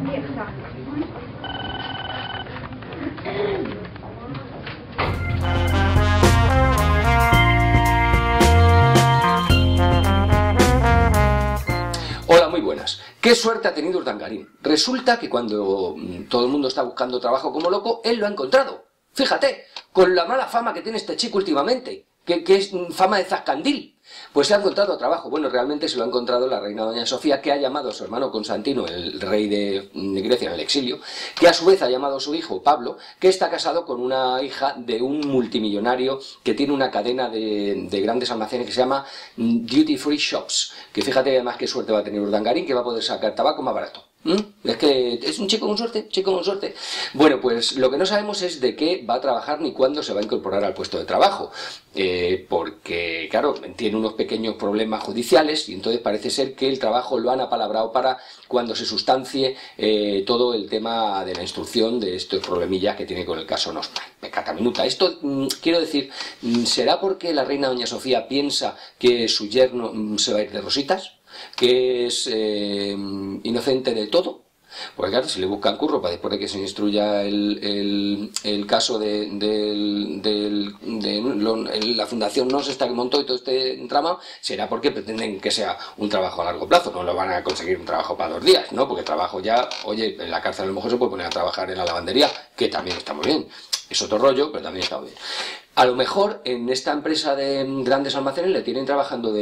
Hola, muy buenas. ¿Qué suerte ha tenido Urdangarín? Resulta que cuando todo el mundo está buscando trabajo como loco, él lo ha encontrado. Fíjate, con la mala fama que tiene este chico últimamente, que es fama de zascandil. Pues se ha encontrado trabajo. Bueno, realmente se lo ha encontrado la reina doña Sofía, que ha llamado a su hermano Constantino, el rey de Grecia en el exilio, que a su vez ha llamado a su hijo Pablo, que está casado con una hija de un multimillonario que tiene una cadena de grandes almacenes que se llama Duty Free Shops, que fíjate además qué suerte va a tener Urdangarín, que va a poder sacar tabaco más barato. Es que es un chico con suerte, chico con suerte. Bueno, pues lo que no sabemos es de qué va a trabajar ni cuándo se va a incorporar al puesto de trabajo, porque, claro, tiene unos pequeños problemas judiciales y entonces parece ser que el trabajo lo han apalabrado para cuando se sustancie todo el tema de la instrucción de estos problemillas que tiene con el caso Nostra. Peccata minuta. Esto, quiero decir, ¿será porque la reina doña Sofía piensa que su yerno se va a ir de rositas? ¿Que es inocente de todo? Porque claro, si le buscan curro para después de que se instruya el caso de la fundación NOS esta que montó y todo este trama, será porque pretenden que sea un trabajo a largo plazo, no lo van a conseguir un trabajo para 2 días, ¿no? Porque trabajo ya, oye, en la cárcel a lo mejor se puede poner a trabajar en la lavandería, que también está muy bien, es otro rollo, pero también está muy bien. A lo mejor en esta empresa de grandes almacenes le tienen trabajando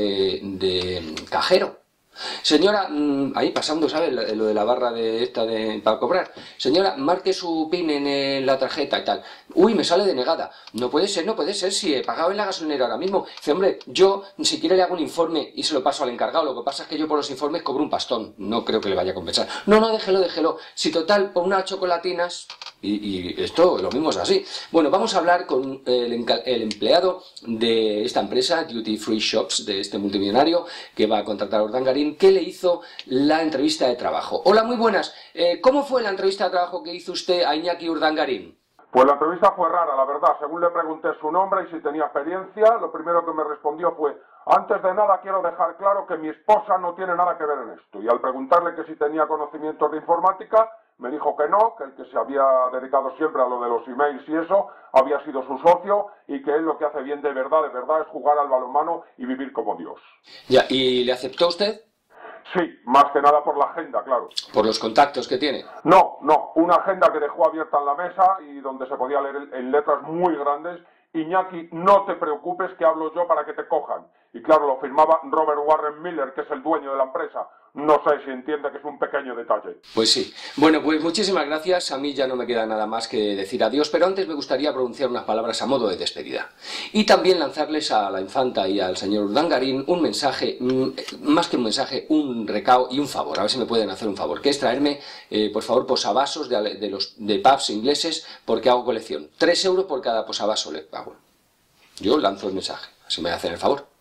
de cajero. Señora, ahí pasando, ¿sabes? Lo de la barra de esta para cobrar. Señora, marque su PIN en la tarjeta y tal. Uy, me sale denegada. No puede ser, no puede ser, si he pagado en la gasolinera ahora mismo. Dice, hombre, yo si quiere le hago un informe y se lo paso al encargado. Lo que pasa es que yo por los informes cobro un pastón. No creo que le vaya a compensar. No, no, déjelo, déjelo. Si total, por unas chocolatinas... Y esto, lo mismo es así. Bueno, vamos a hablar con el empleado de esta empresa, Duty Free Shops, de este multimillonario, que va a contratar a Urdangarín, que le hizo la entrevista de trabajo. Hola, muy buenas. ¿Cómo fue la entrevista de trabajo que hizo usted a Iñaki Urdangarín? Pues la entrevista fue rara, la verdad. Según le pregunté su nombre y si tenía experiencia, lo primero que me respondió fue: antes de nada quiero dejar claro que mi esposa no tiene nada que ver en esto. Y al preguntarle que si tenía conocimientos de informática, me dijo que no, que el que se había dedicado siempre a lo de los emails y eso había sido su socio y que él lo que hace bien de verdad es jugar al balonmano y vivir como Dios. Ya, ¿y le aceptó usted? Sí, más que nada por la agenda, claro. ¿Por los contactos que tiene? No, una agenda que dejó abierta en la mesa y donde se podía leer en letras muy grandes: Iñaki, no te preocupes que hablo yo para que te cojan. Y claro, lo firmaba Robert Warren Miller, que es el dueño de la empresa. No sé si entiende que es un pequeño detalle. Pues sí. Bueno, pues muchísimas gracias. A mí ya no me queda nada más que decir adiós, pero antes me gustaría pronunciar unas palabras a modo de despedida. Y también lanzarles a la infanta y al señor Urdangarín un mensaje, más que un mensaje, un recao y un favor. A ver si me pueden hacer un favor, que es traerme, por favor, posavasos de pubs ingleses, porque hago colección. 3 euros por cada posavaso les pago. Yo lanzo el mensaje, así me hacen el favor.